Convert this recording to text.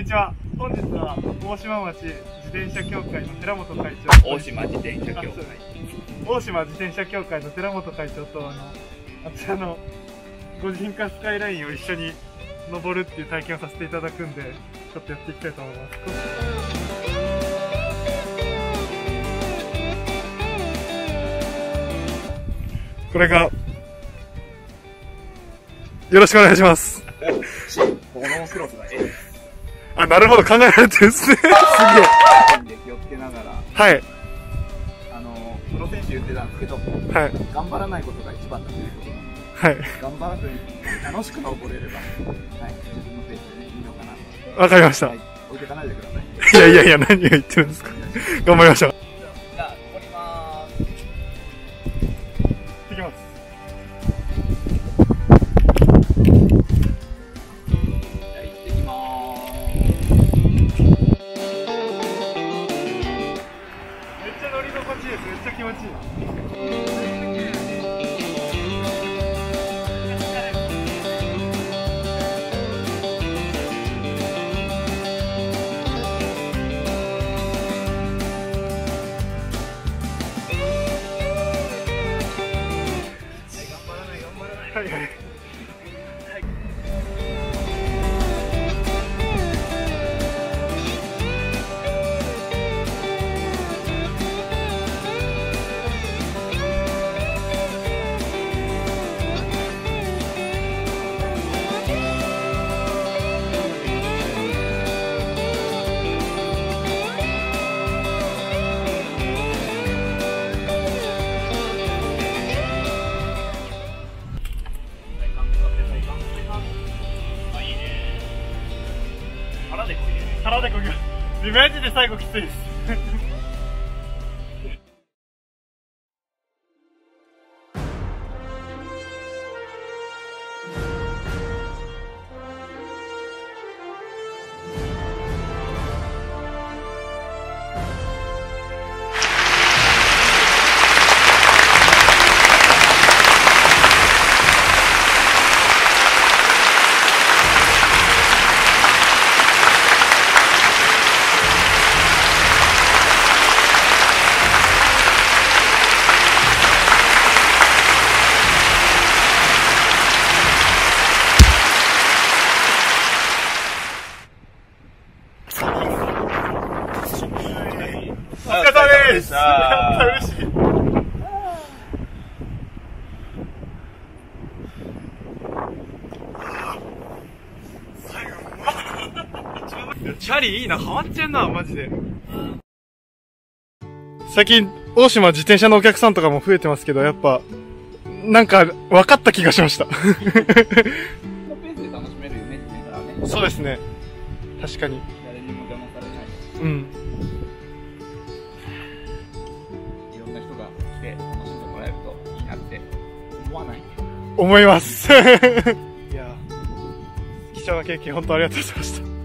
ちは。本日は大島町自転車協会の寺本会長。 大島自転車協会。 大島自転車協会の寺本会長とあちらのご人化スカイラインを一緒に登るっていう体験をさせていただくんで、ちょっとやっていきたいと思います。これがよろしくお願いします。 このクロスが絵です。 あ、なるほど、考えられてるんですね。すげえ。 気をつけながら、 はい。 プロ選手言ってたんですけど、はい、頑張らないことが一番だということなので、はい、頑張らずに楽しく登れれば、はい、自分のペースでいいのかなと。 わかりました。はい、 置いていかないでください。 いやいや、何を言ってるんですか。頑張りましょう。 じゃあ、登りまーす。 行きます。めっちゃ気持ちいい。はいはい。腹でこぎます。マジで最後きついです。お疲れ様です。やった、嬉しい。チャリいいな、ハマっちゃうな、マジで。最近、大島自転車のお客さんとかも増えてますけど、やっぱ、なんか、分かった気がしました。そうですね。確かに。 誰にも邪魔されない。 うん。思います。いや、貴重な経験本当ありがとうございました。